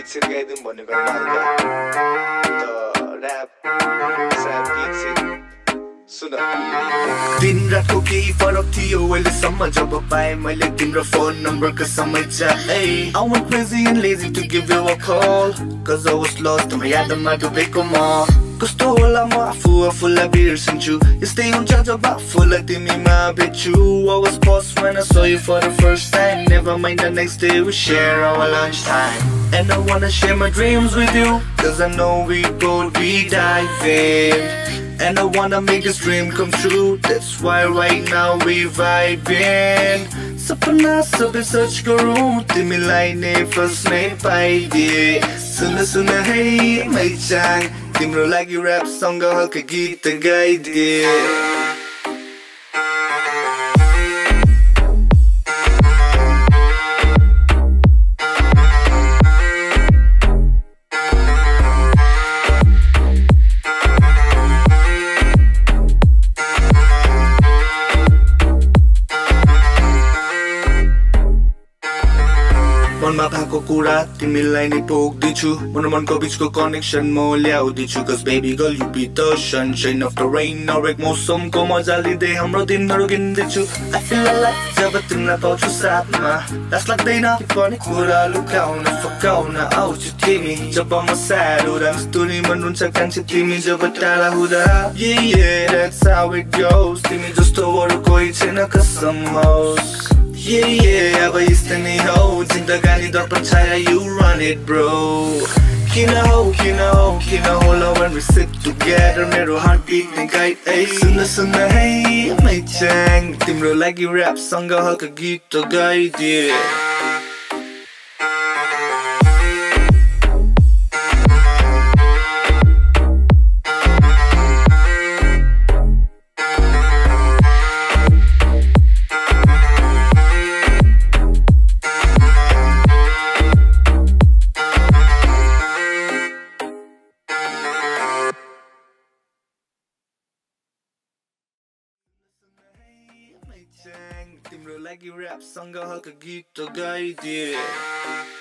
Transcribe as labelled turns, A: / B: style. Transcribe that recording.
A: चाहिँ गाइदिउँ भनेको ऱ्याप गीत चाहिँ सुन दिन रातको केही फरक थियो अहिलेसम्म जब पाएँ मैले तिम्रो फोन नम्बरको समय चाहिँ I went crazy and lazy to give you a call Cause I was lost तिम्रो यादमा डुबेको म कस्तो होला म आफूलाई बिर्सन्छु यस्तै हुन्छ जब आफूलाई तिमीमा भेट्छु I was lost when I saw you for the first time Never mind the next day we share our lunchtime And I wanna share my dreams with you Cause I know we both be diving And I wanna make this dream come true That's why right now we vibing Sapna sabi search garou Timilai ne first name paidie Suna suna hey Maichang Timro lagi rap song halka git gaidie मनमा भएको कुरा तिमीलाई नै पोख्दिछु मनको बीचको connection म ल्याउँदिछु Cause baby girl you be the sunshine of the rain हरेक मौसमको मजा लिँदै हाम्रो दिनहरू गिन्दैछु I feel alive जब तिमीलाई पाउँछु साथमा लाज लाग्दैन के पनि कुरा लुकाउन फकाउन आउँछु तिमी जब म sad हुँदा मिस्तुरी मन हुन्छ कान्छे तिमी जब टाढा हुँदा Yeah that's how it goes तिमी जस्तो अरू कोही छैन कसम होस् Yeah, अब यस्तै नै हो जिन्दगानी दर्पण छाया you run it bro किन होला when we sit together मेरो heartbeat नै guide सुन सुन है Maichang तिम्रो लागि rap सँग हल्का गीत गाइदिए तिम्रो लागि rap सँग हल्का गीत गाइदिए